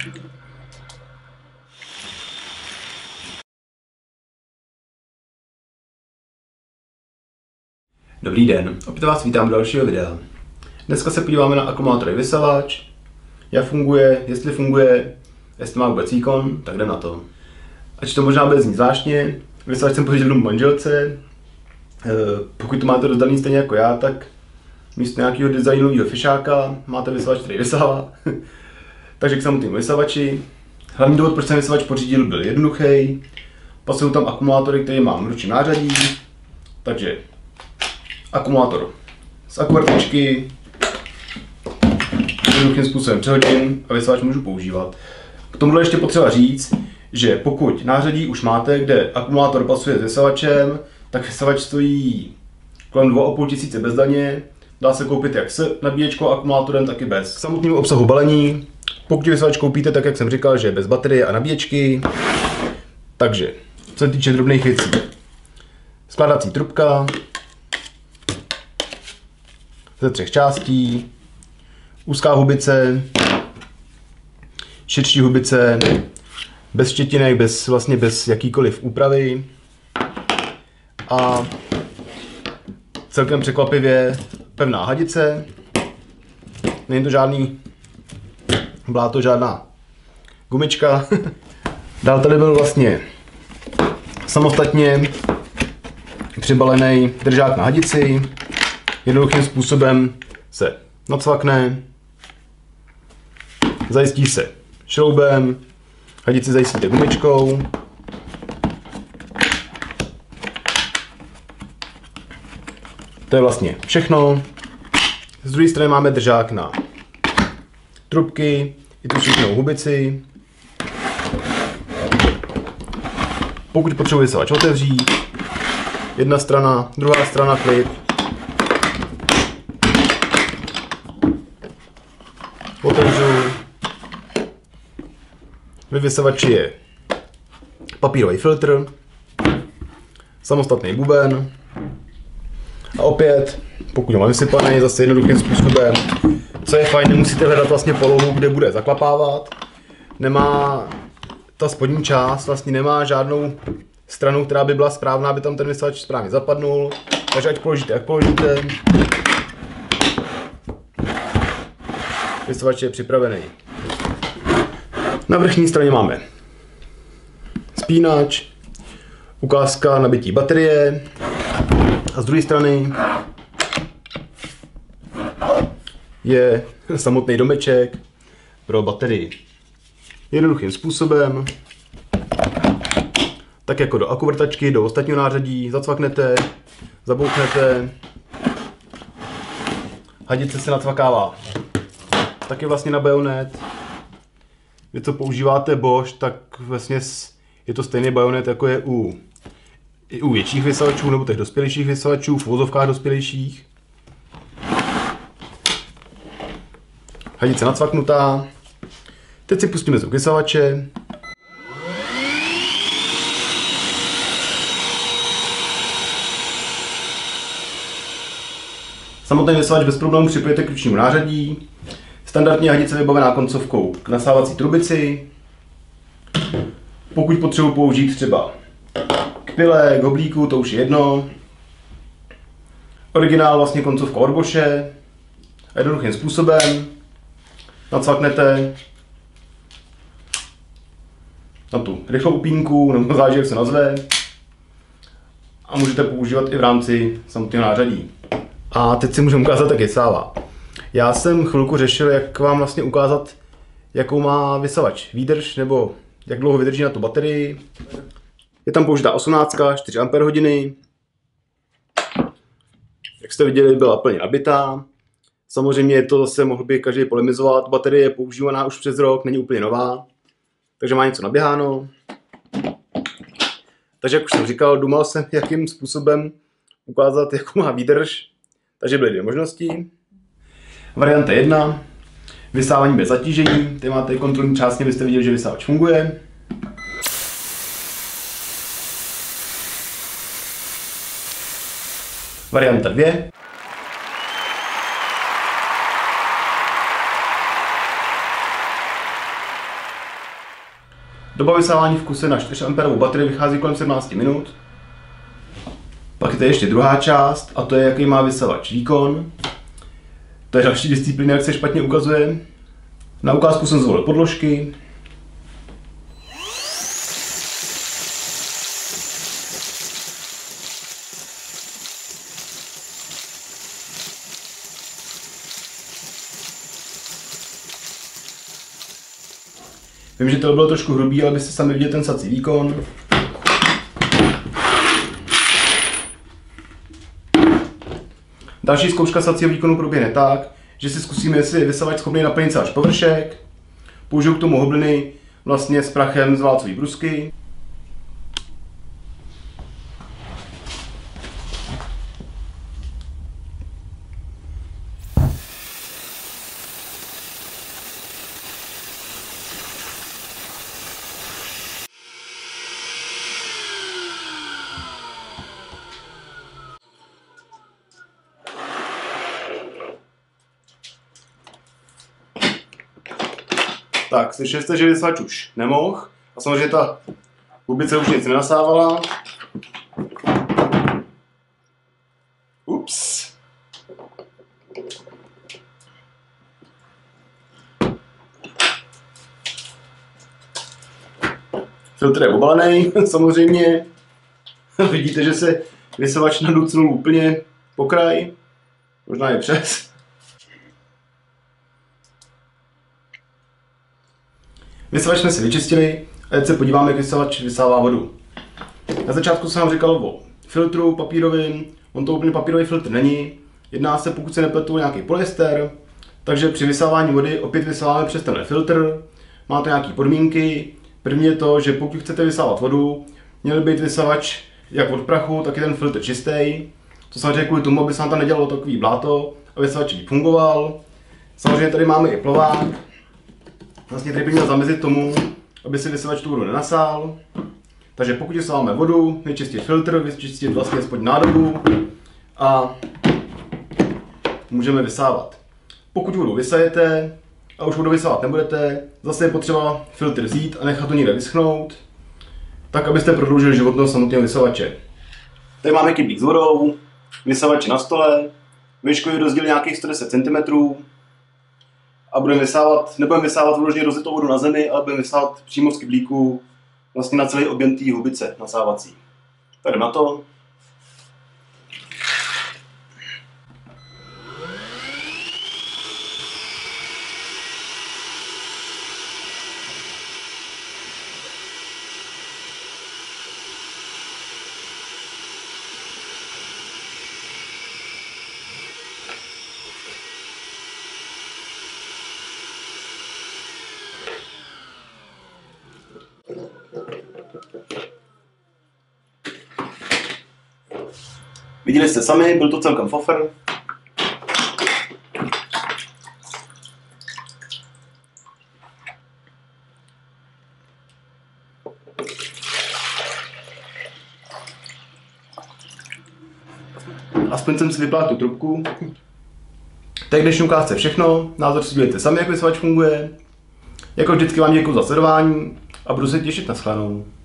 Dobrý den, opět vás vítám do dalšího videa. Dneska se podíváme na akumulátorový vysavač, jak funguje, jestli má vůbec výkon, tak jdem na to. Ač to možná bude znít zvláštně, vysavač jsem pořídil domů manželce. Pokud to máte rozdaný stejně jako já, tak místo nějakého designového fišáka máte vysavač, který vysává. Takže k samotnému vysavači. Hlavní důvod, proč jsem vysavač pořídil, byl jednoduchý. Pasují tam akumulátory, které mám v ručním nářadí. Takže akumulátor z akuvrtačky jednoduchým způsobem přehodím a vysavač můžu používat. K tomu ještě potřeba říct, že pokud nářadí už máte, kde akumulátor pasuje s vysavačem, tak vysavač stojí kolem 2500 bez daně. Dá se koupit jak s nabíječkou a akumulátorem, tak i bez. K samotnému obsahu balení, pokud vysavač koupíte, tak jak jsem říkal, že je bez baterie a nabíječky. Takže, co se týče drobných věcí. Skládací trubka ze 3 částí, úzká hubice, širší hubice, bez štětinek, bez jakýkoliv úpravy a celkem překvapivě pevná hadice. Není to žádný bláto, žádná gumička. Dál tady byl vlastně samostatně přibalený držák na hadici. Jednoduchým způsobem se nacvakne, zajistí se šroubem, hadici zajistíte gumičkou. To je vlastně všechno. Z druhé strany máme držák na trubky, i tu šiknou hubici. Pokud potřebuji vysavač otevřít, jedna strana, druhá strana klid. Otevřu. Ve vysavači je papírový filtr, samostatný buben a opět, pokud ho mám vysypaný, zase jednoduchým způsobem. Co je fajn, nemusíte hledat vlastně polohu, kde bude zaklapávat. Nemá ta spodní část, vlastně nemá žádnou stranu, která by byla správná, aby tam ten vysavač správně zapadnul. Takže ať položíte, jak položíte. Vysavač je připravený. Na vrchní straně máme spínač, ukázka nabití baterie a z druhé strany je samotný domeček pro baterii. Jednoduchým způsobem, tak jako do akuvrtačky, do ostatního nářadí, zacvaknete, zabouchnete, hadice se nacvakává taky vlastně na bajonet. Vy co používáte Bosch, tak vlastně je to stejný bajonet, jako je i u větších vysavačů, nebo těch dospělejších vysavačů, v uvozovkách dospělejších. Hadice nacvaknutá. Teď si pustíme zvuk vysavače. Samotný vysavač bez problémů připojete k ručnímu nářadí. Standardní hadice vybavená koncovkou k nasávací trubici. Pokud potřebuji použít třeba k pile, k hoblíku, to už je jedno. Originál vlastně koncovka od Bosche. A jednoduchým způsobem nacvaknete na tu rychlou upínku, nebo záleží, jak se nazve. A můžete používat i v rámci samotného nářadí. A teď si můžeme ukázat, jak vysává. Já jsem chvilku řešil, jak vám vlastně ukázat, jakou má vysavač výdrž, nebo jak dlouho vydrží na tu baterii. Je tam použitá 18, 4 Ah. Jak jste viděli, byla plně nabitá. Samozřejmě je to zase, mohl by každý polemizovat, baterie je používaná už přes rok, není úplně nová. Takže má něco naběháno. Takže jak už jsem říkal, důmal jsem, jakým způsobem ukázat, jakou má výdrž. Takže byly 2 možnosti. Varianta 1. Vysávání bez zatížení. Tady máte kontrolní částně, abyste viděli, že vysávač funguje. Varianta 2. Doba vysávání v kuse na 4 A baterii vychází kolem 17 minut. Pak je tady ještě druhá část, a to je, jaký má vysavač výkon. To je další disciplína, jak se špatně ukazuje. Na ukázku jsem zvolil podložky. Vím, že to bylo trošku hrubý, ale byste sami viděli ten sací výkon. Další zkouška sacího výkonu proběhne tak, že si zkusíme, jestli je vysavač schopný naplnit celý površek. Použiju k tomu hobliny vlastně s prachem z válcové brusky. Tak, slyšeli jste, že vysavač už nemohl. A samozřejmě ta hubice už nic nenasávala. Ups. Filtr je obalený, samozřejmě. Vidíte, že se vysavač naducnul úplně po kraj. Možná je přes. Vysavač jsme si vyčistili a teď se podíváme, jak vysavač vysává vodu. Na začátku jsem vám říkal o filtru papírovým, on to úplně papírový filtr není. Jedná se, pokud se nepletu, nějaký polyester, takže při vysávání vody opět vysáváme přes tenhle filtr. Má to nějaké podmínky. První je to, že pokud chcete vysávat vodu, měl být vysavač jak od prachu, tak i ten filtr čistý. To samozřejmě kvůli tomu, aby se nám tam nedělalo takový bláto a vysavač fungoval. Samozřejmě tady máme i plovák. Vlastně tady by měl zamezit tomu, aby si vysavač tu vodu nenasál. Takže pokud vysáváme vodu, vyčistit filtr, vyčistit vlastně spodní nádobu a můžeme vysávat. Pokud vodu vysajete a už vodu vysávat nebudete, zase je potřeba filtr vzít a nechat to někde vyschnout, tak abyste prodloužili životnost samotného vysavače. Tady máme kyblík s vodou, vysavač na stole, výškový rozdíl nějakých 110 cm. A nebudeme vysávat vložně rozlitou vodu na zemi, ale budeme vysávat přímo z kyblíku vlastně na celý objem té hubice nasávací. Tak jdeme na to. Viděli jste sami, byl to celkem fofr. Aspoň jsem si vypláhl tu trubku. Tak dnešní ukázce všechno, názor si dělejte sami, jak vysavač funguje. Jako vždycky vám děkuji za sledování a budu se těšit na shledanou.